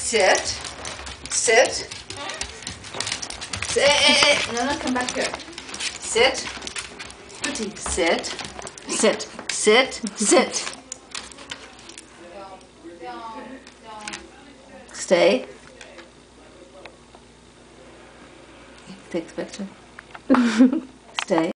Sit. Sit. No, come back here. Sit. Pookie, sit. Sit. Sit. Sit. Stay. Take the picture. Stay.